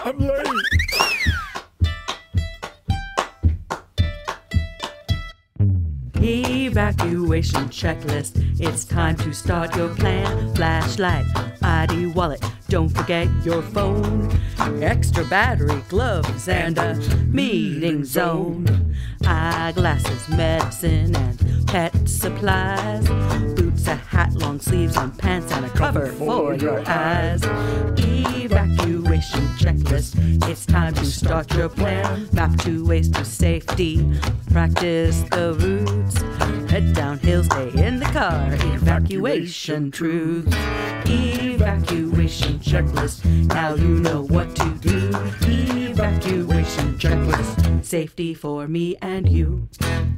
I'm late. Evacuation checklist. It's time to start your plan. Flashlight, ID, wallet. Don't forget your phone. Extra battery, gloves, and a meeting zone. Eyeglasses, medicine, and pet supplies. Boots, a hat, long sleeves, and pants, and a cover for your eyes. Evacuation checklist. It's time to start your plan. Map 2 ways to safety. Practice the routes. Head downhill, stay in the car. Evacuation truths. Evacuation checklist. Now you know what to do. Evacuation checklist. Safety for me and you.